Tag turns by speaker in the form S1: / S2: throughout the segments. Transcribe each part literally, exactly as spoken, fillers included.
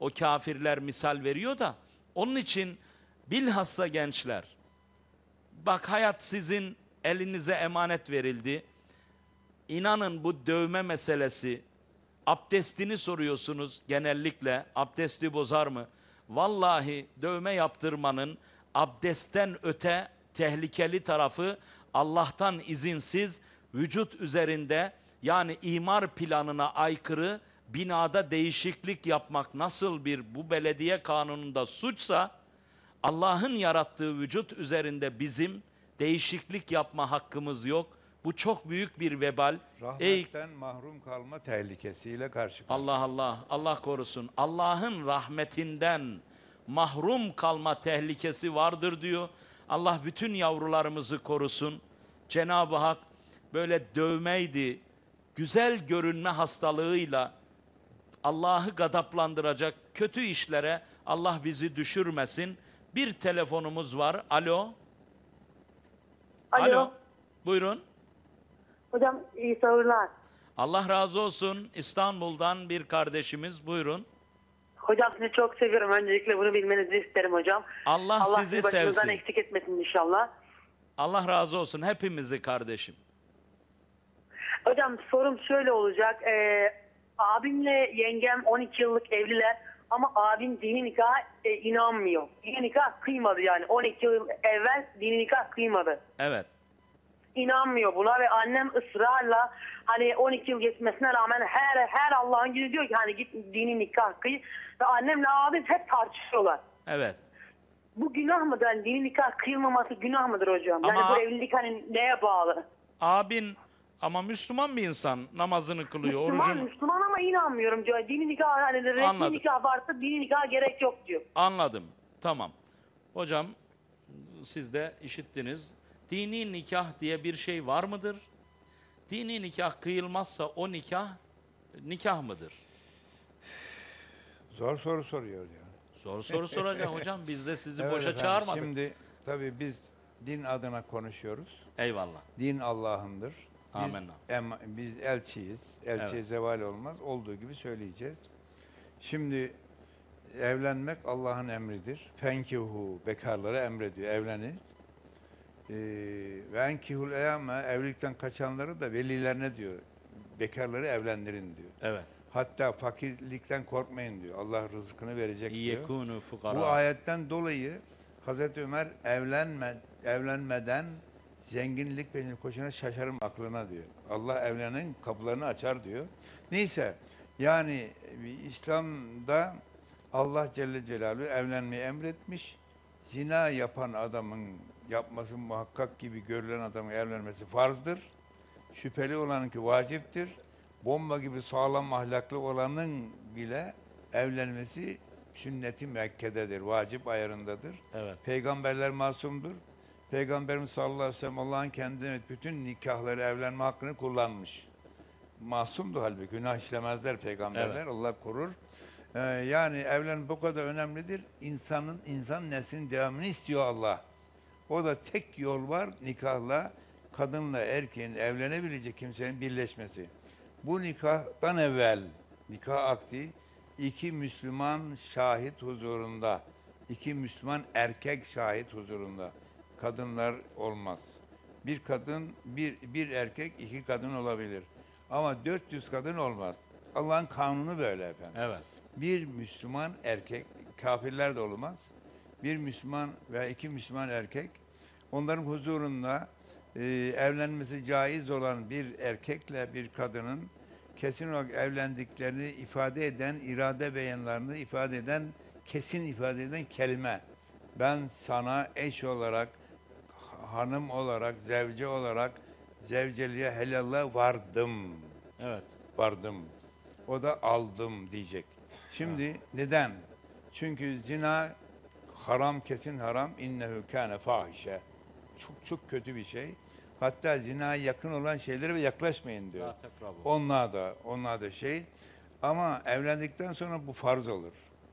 S1: o kafirler misal veriyor da onun için bilhassa gençler, bak hayat sizin elinize emanet verildi. İnanın bu dövme meselesi, abdestini soruyorsunuz genellikle, abdesti bozar mı? Vallahi dövme yaptırmanın abdestten öte tehlikeli tarafı, Allah'tan izinsiz vücut üzerinde, yani imar planına aykırı binada değişiklik yapmak nasıl bir bu belediye kanununda suçsa, Allah'ın yarattığı vücut üzerinde bizim değişiklik yapma hakkımız yok. Bu çok büyük bir vebal.
S2: Rahmetten Ey, mahrum kalma tehlikesiyle karşı karşıya.
S1: Allah Allah, Allah korusun. Allah'ın rahmetinden mahrum kalma tehlikesi vardır diyor. Allah bütün yavrularımızı korusun. Cenab-ı Hak böyle dövmeydi, güzel görünme hastalığıyla Allah'ı gadaplandıracak kötü işlere Allah bizi düşürmesin. Bir telefonumuz var. Alo.
S3: Alo.
S1: Alo. Buyurun.
S3: Hocam iyi sahurlar.
S1: Allah razı olsun. İstanbul'dan bir kardeşimiz. Buyurun.
S3: Hocam sizi çok seviyorum. Öncelikle bunu bilmenizi isterim hocam.
S1: Allah,
S3: Allah
S1: sizi
S3: sizi başınızdan
S1: sevsin.
S3: eksik etmesin inşallah.
S1: Allah razı olsun hepimizi kardeşim.
S3: Hocam sorum şöyle olacak. Ee, abimle yengem on iki yıllık evliler ama abim dini nikah e, inanmıyor. Dini nikah kıymadı yani. on iki yıl evvel dini nikah kıymadı.
S1: Evet.
S3: İnanmıyor buna ve annem ısrarla hani on iki yıl geçmesine rağmen her her Allah'ın günü diyor ki hani git dini nikah kıy ve annemle abim hep tartışıyorlar.
S1: Evet.
S3: Bu günah mıdır? Yani dini nikah kıyılmaması günah mıdır hocam?
S1: Ama-
S3: Yani bu evlilik hani neye bağlı?
S1: Abin ama Müslüman bir insan, namazını kılıyor,
S3: Müslüman,
S1: orucunu.
S3: Müslüman ama inanmıyorum diyor. Dini nikah hani resmi
S1: Anladım.
S3: nikah varsa dini nikah gerek yok diyor.
S1: Anladım. Tamam. Hocam siz de işittiniz. Dini nikah diye bir şey var mıdır? Dini nikah kıyılmazsa o nikah nikah mıdır?
S2: Zor soru soruyor yani.
S1: Zor soru soracağım hocam. Biz de sizi
S2: Evet
S1: boşa
S2: efendim,
S1: çağırmadık.
S2: Şimdi tabii biz din adına konuşuyoruz.
S1: Eyvallah.
S2: Din Allah'ındır. Biz,
S1: Amenna.
S2: em- biz elçiyiz. Elçiye
S1: Evet.
S2: zeval olmaz. Olduğu gibi söyleyeceğiz. Şimdi evlenmek Allah'ın emridir. Fenkihu, bekarlara emrediyor. Evlenin. Ee, Ve enkihul eyame, evlilikten kaçanları da velilerine diyor. Bekarları evlendirin diyor.
S1: Evet.
S2: Hatta fakirlikten korkmayın diyor. Allah rızkını verecek diyor.
S1: İyekûnû fukara.
S2: Bu ayetten dolayı Hazreti Ömer evlenme, evlenmeden zenginlik peşine koşana şaşarım aklına diyor. Allah evlenin kapılarını açar diyor. Neyse yani İslam'da Allah Celle Celaluhu evlenmeyi emretmiş. Zina yapan adamın yapması muhakkak gibi görülen adamın evlenmesi farzdır. Şüpheli olanınki vaciptir. Bomba gibi sağlam ahlaklı olanın bile evlenmesi sünnet-i müekkededir, vacip ayarındadır.
S1: Evet.
S2: Peygamberler masumdur. Peygamberimiz sallallahu aleyhi ve sellem Allah'ın kendine bütün nikahları, evlenme hakkını kullanmış. Masumdu halbuki, günah işlemezler peygamberler,
S1: Evet.
S2: Allah korur. Ee, yani evlenme bu kadar önemlidir. İnsanın, insan neslinin devamını istiyor Allah. O da tek yol var, nikahla, kadınla erkeğin evlenebilecek kimsenin birleşmesi. Bu nikahtan evvel, nikah akdi, iki Müslüman şahit huzurunda, iki Müslüman erkek şahit huzurunda. Kadınlar olmaz. Bir kadın, bir, bir erkek, iki kadın olabilir. Ama dört yüz kadın olmaz. Allah'ın kanunu böyle efendim.
S1: Evet.
S2: Bir Müslüman erkek, kafirler de olmaz. Bir Müslüman ve iki Müslüman erkek, onların huzurunda e, evlenmesi caiz olan bir erkekle bir kadının kesin olarak evlendiklerini ifade eden, irade beyanlarını ifade eden, kesin ifade eden kelime. Ben sana eş olarak, hanım olarak, zevce olarak, zevceliğe helalla vardım.
S1: Evet.
S2: Vardım. O da aldım diyecek. Şimdi neden? Çünkü zina haram, kesin haram. İnnehu kâne fahişe. Çok çok kötü bir şey. Hatta zinaya yakın olan şeylere yaklaşmayın diyor.
S1: La tekrabu.
S2: Onlar da, onlar da şey. Ama evlendikten sonra bu farz olur.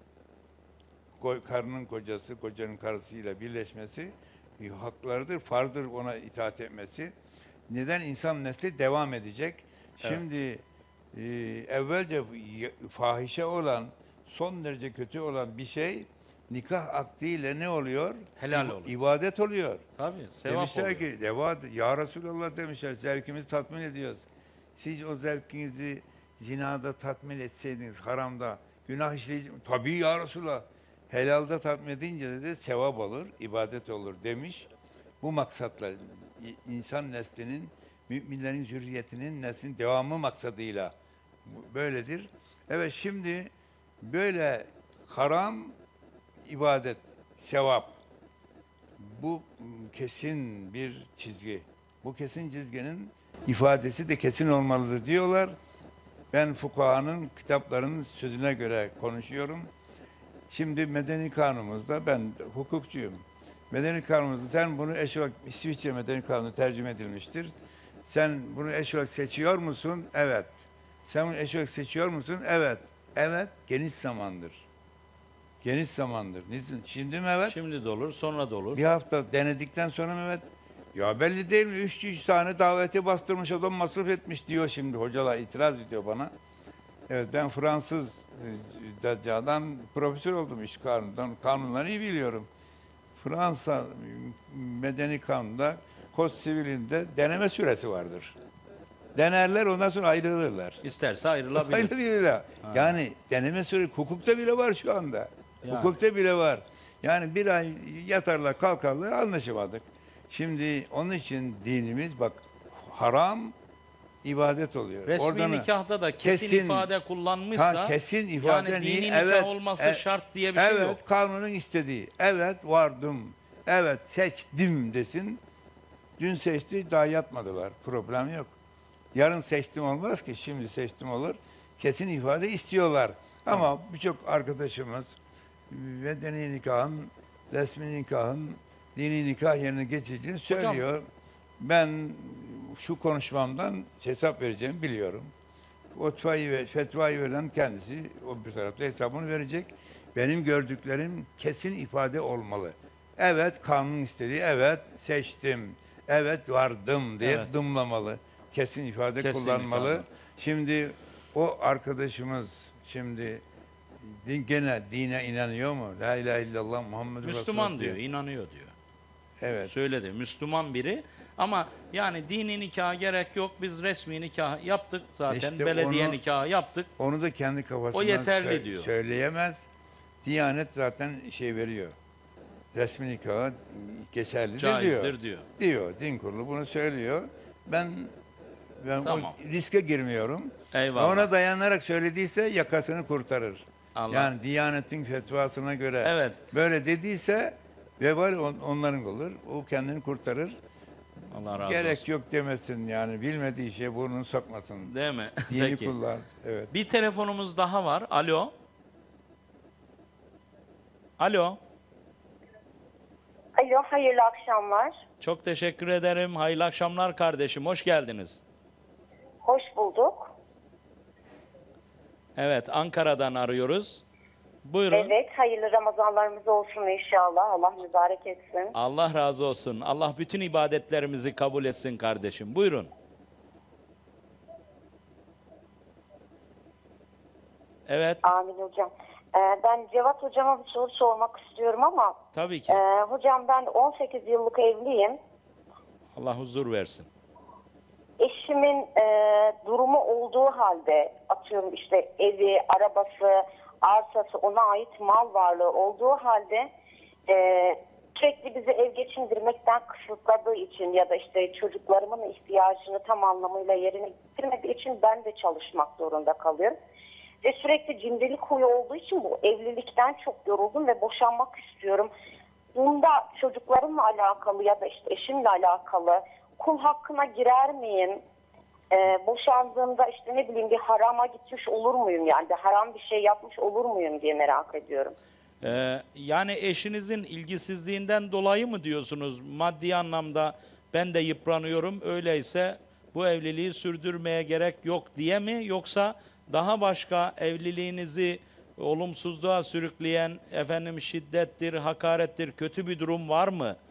S2: Ko- Karının kocası, kocanın karısıyla birleşmesi e, haklarıdır, farzdır ona itaat etmesi. Neden? İnsan nesli devam edecek. Şimdi e, evvelce y- fahişe olan son derece kötü olan bir şey nikah akdiyle ne oluyor?
S1: Helal
S2: İb-
S1: oluyor.
S2: İbadet oluyor.
S1: Tabii sevap
S2: Demişler
S1: oluyor.
S2: ki devat, ya Resulallah demişler, zevkimizi tatmin ediyoruz. Siz o zevkinizi zinada tatmin etseydiniz, haramda günah işleyici, tabii ya Resulallah, helalda tatmin edince de sevap olur, ibadet olur demiş. Bu maksatla i- insan neslinin, müminlerin zürriyetinin neslin devamı maksadıyla bu- böyledir. Evet, şimdi böyle haram ibadet, sevap, bu kesin bir çizgi. Bu kesin çizginin ifadesi de kesin olmalıdır diyorlar. Ben fukahanın kitaplarının sözüne göre konuşuyorum. Şimdi medeni kanunumuzda, ben hukukçuyum. Medeni kanunumuzda sen bunu eş olarak, İsviçre medeni kanunu tercüme edilmiştir. Sen bunu eş olarak seçiyor musun? Evet. Sen bunu eş olarak seçiyor musun? Evet. Evet, geniş zamandır. Geniş zamandır. Niçin? Şimdi mi evet?
S1: Şimdi de olur, sonra da olur.
S2: Bir hafta denedikten sonra Mehmet, ya belli değil mi? Üç, üç tane davete bastırmış adam, masraf etmiş diyor şimdi. Hocalar itiraz ediyor bana. Evet, ben Fransız e, dercadan profesör oldum iş kanundan. Kanunları iyi biliyorum. Fransa e, medeni kanunda, kod sivilinde deneme süresi vardır. Denerler, ondan sonra ayrılırlar.
S1: İsterse ayrılabilir.
S2: Ayrılırlar. Yani deneme süresi hukukta bile var şu anda.
S1: Yani.
S2: Hukukta bile var. Yani bir ay yatarlar kalkarlar, anlaşamadık. Şimdi onun için dinimiz bak, haram ibadet oluyor.
S1: Resmi
S2: Oradan-
S1: nikahta da kesin, ifade kullanmışsa,
S2: Ha, kesin ifade
S1: yani
S2: niye?
S1: dini nikah
S2: Evet,
S1: olması
S2: e-
S1: şart diye bir şey
S2: evet,
S1: yok.
S2: kanunun istediği. Evet, vardım. Evet, seçtim desin. Dün seçti, daha yatmadılar. Problem yok. Yarın seçtim olmaz ki, şimdi seçtim olur. Kesin ifade istiyorlar. Ama birçok arkadaşımız medeni nikahın, resmi nikahın, dini nikah yerine geçeceğini söylüyor. Ben şu konuşmamdan hesap vereceğimi biliyorum. O fetvayı, ve- fetvayı veren kendisi, o bir tarafta hesabını verecek. Benim gördüklerim kesin ifade olmalı. Evet, kanun istediği, evet seçtim, evet vardım diye
S1: Evet.
S2: dımlamalı. Kesin ifade
S1: Kesin
S2: kullanmalı.
S1: ifade.
S2: Şimdi o arkadaşımız şimdi din, gene dine inanıyor mu? La ilahe illallah Muhammed
S1: Müslüman diyor, inanıyor diyor.
S2: Evet.
S1: Söyledi, Müslüman biri. Ama yani dini nikaha gerek yok. Biz resmi nikah yaptık zaten.
S2: İşte
S1: Belediye
S2: onu-
S1: nikahı yaptık.
S2: Onu da kendi kafasından
S1: O yeterli
S2: sö-
S1: diyor.
S2: söyleyemez. Diyanet zaten şey veriyor. Resmi nikahı geçerlidir diyor.
S1: Caizdir diyor.
S2: Diyor. Din kurulu bunu söylüyor. Ben ben
S1: Tamam.
S2: o riske girmiyorum.
S1: Eyvallah.
S2: Ona dayanarak söylediyse yakasını kurtarır.
S1: Allah.
S2: Yani Diyanet'in fetvasına göre
S1: Evet.
S2: böyle dediyse vebal on- onların olur. O kendini kurtarır.
S1: Allah razı
S2: Gerek
S1: olsun.
S2: yok demesin yani. Bilmediği şeye burnunu sokmasın.
S1: Değil mi?
S2: Dini
S1: Peki.
S2: kullan. Evet.
S1: Bir telefonumuz daha var. Alo. Alo.
S4: Alo, hayırlı akşamlar.
S1: Çok teşekkür ederim. Hayırlı akşamlar kardeşim. Hoş geldiniz.
S4: Hoş bulduk.
S1: Evet, Ankara'dan arıyoruz. Buyurun.
S4: Evet, hayırlı Ramazanlarımız olsun inşallah. Allah mübarek etsin.
S1: Allah razı olsun. Allah bütün ibadetlerimizi kabul etsin kardeşim. Buyurun. Evet,
S4: Amin hocam. Ee, ben Cevat hocama bir soru sormak istiyorum ama
S1: tabii ki.
S4: e, hocam ben on sekiz yıllık evliyim.
S1: Allah huzur versin.
S4: Eşimin e, durumu olduğu halde, atıyorum işte evi, arabası, arsası, ona ait mal varlığı olduğu halde e, sürekli bizi ev geçindirmekten kısıtladığı için ya da işte çocuklarımın ihtiyacını tam anlamıyla yerine getirmediği için ben de çalışmak zorunda kalıyorum. Ve sürekli cimrilik huyu olduğu için bu evlilikten çok yoruldum ve boşanmak istiyorum. Bunda çocuklarımla alakalı ya da işte eşimle alakalı kul hakkına girer miyim? Ee, boşandığımda işte ne bileyim bir harama gitmiş olur muyum? Yani bir haram bir şey yapmış olur muyum diye merak ediyorum.
S1: Ee, yani eşinizin ilgisizliğinden dolayı mı diyorsunuz? Maddi anlamda ben de yıpranıyorum. Öyleyse bu evliliği sürdürmeye gerek yok diye mi? Yoksa daha başka evliliğinizi olumsuzluğa sürükleyen efendim şiddettir, hakarettir, kötü bir durum var mı?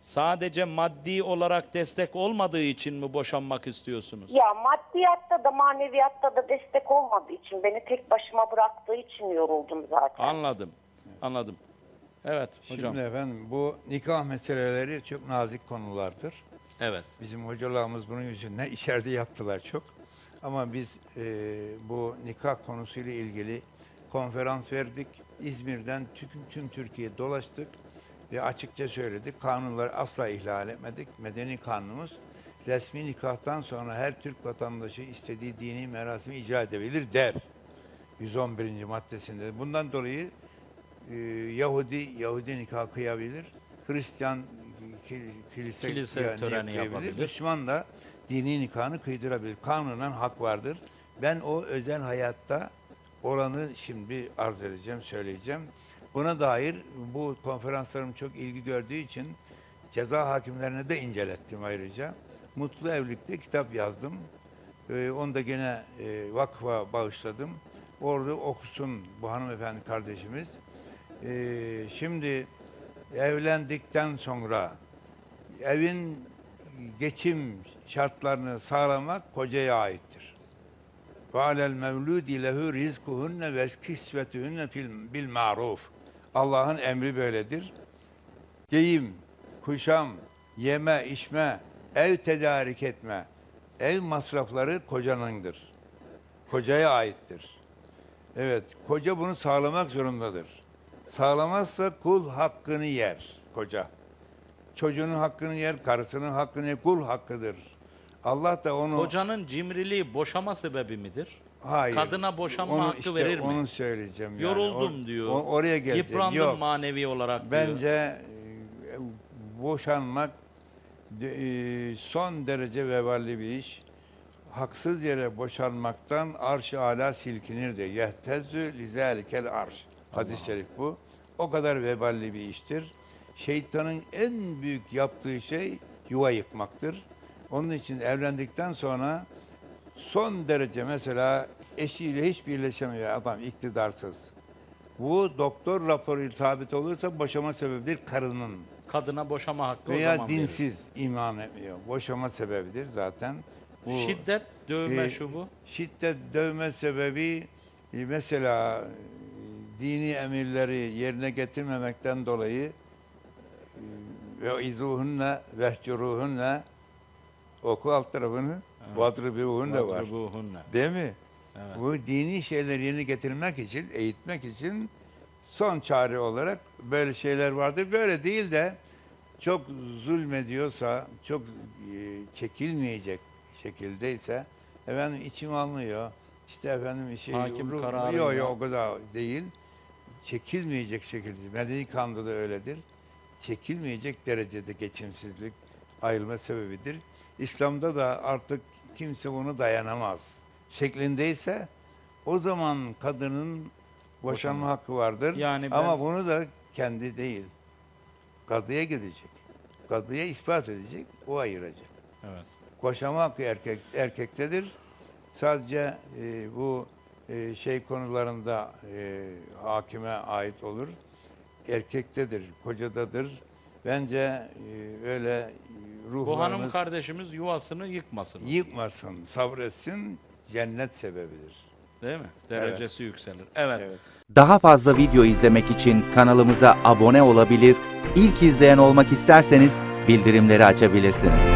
S1: Sadece maddi olarak destek olmadığı için mi boşanmak istiyorsunuz?
S4: Ya maddiyatta da maneviyatta da destek olmadığı için, beni tek başıma bıraktığı için yoruldum zaten.
S1: Anladım. Anladım. Evet hocam.
S2: Şimdi efendim bu nikah meseleleri çok nazik konulardır.
S1: Evet.
S2: Bizim hocalarımız bunun yüzünden içeride yattılar çok. Ama biz e, bu nikah konusuyla ilgili konferans verdik. İzmir'den tüm, tüm Türkiye dolaştık ve açıkça söyledik. Kanunları asla ihlal etmedik. Medeni kanunumuz resmi nikahtan sonra her Türk vatandaşı istediği dini merasimi icra edebilir der. yüz on birinci maddesinde. Bundan dolayı e, Yahudi Yahudi nikah kıyabilir. Hristiyan ki, kilise,
S1: Kilise
S2: yani
S1: töreni
S2: kıyabilir.
S1: yapabilir.
S2: Müslüman da dini nikahını kıydırabilir. Kanunen hak vardır. Ben o özel hayatta olanı şimdi arz edeceğim, söyleyeceğim. Buna dair bu konferanslarım çok ilgi gördüğü için ceza hakimlerine de incelettim ayrıca. Mutlu Evlilik'te kitap yazdım. Ee, onu da gene e, vakfa bağışladım. Orada okusun bu hanımefendi kardeşimiz. Ee, şimdi evlendikten sonra evin geçim şartlarını sağlamak kocaya aittir. Ve alel mevludi lehu rizkuhunne ve kisvetuhunne bil ma'ruf. Allah'ın emri böyledir. Giyim, kuşam, yeme, içme, ev tedarik etme, ev masrafları kocanındır. Kocaya aittir. Evet, koca bunu sağlamak zorundadır. Sağlamazsa kul hakkını yer koca. Çocuğunun hakkını yer, karısının hakkını yer, kul hakkıdır. Allah da onu...
S1: Kocanın cimriliği boşama sebebi midir?
S2: Hayır.
S1: Kadına boşanma
S2: Onu
S1: hakkı
S2: işte
S1: verir mi?
S2: Onu söyleyeceğim. Yani.
S1: Yoruldum
S2: O-
S1: diyor.
S2: o- oraya geleceğim.
S1: Yıprandım
S2: Yok.
S1: manevi olarak diyor.
S2: Bence e, boşanmak de- e, son derece veballi bir iş. Haksız yere boşanmaktan arş-ı âlâ silkinir de. Yehtezzü lizâlikel arş. Hadis-i şerif bu. O kadar veballi bir iştir. Şeytanın en büyük yaptığı şey yuva yıkmaktır. Onun için evlendikten sonra son derece mesela eşiyle hiç birleşemiyor adam iktidarsız. Bu doktor raporu sabit olursa boşama sebebidir karının.
S1: Kadına boşama hakkı o
S2: Veya
S1: zaman verir.
S2: dinsiz iman etmiyor. Boşama sebebidir zaten. Bu,
S1: Şiddet, dövme
S2: e,
S1: şu bu.
S2: Şiddet, dövme sebebi e, mesela e, dini emirleri yerine getirmemekten dolayı ve izuhunna vehcuruhunna oku alt tarafını vadribuhunna var.
S1: Vadribuhunna.
S2: Değil mi?
S1: Evet.
S2: Bu dini şeyleri yerine getirmek için, eğitmek için son çare olarak böyle şeyler vardır. Böyle değil de çok zulmediyorsa, çok e, çekilmeyecek şekildeyse efendim içim almıyor. İşte efendim şey
S1: Hakim
S2: ruh-
S1: kararıyla-
S2: yok yok o kadar değil. Çekilmeyecek şekilde. Medeni kanunda da öyledir. Çekilmeyecek derecede geçimsizlik ayrılma sebebidir. İslam'da da artık kimse bunu dayanamaz şeklindeyse o zaman kadının boşanma hakkı vardır.
S1: Yani ben-
S2: Ama bunu da kendi değil. Kadıya gidecek. Kadıya ispat edecek, o ayıracak.
S1: Evet.
S2: Boşanma hakkı erkek erkektedir. Sadece e, bu e, şey konularında e, hakime ait olur. Erkektedir, kocadadır. Bence e, öyle ruhlarımız
S1: Bu hanım kardeşimiz yuvasını yıkmasın.
S2: yıkmasın, sabretsin, cennet sebebidir.
S1: Değil mi? Derecesi yükselir. Evet.
S2: Evet.
S5: Daha fazla video izlemek için kanalımıza abone olabilir, ilk izleyen olmak isterseniz bildirimleri açabilirsiniz.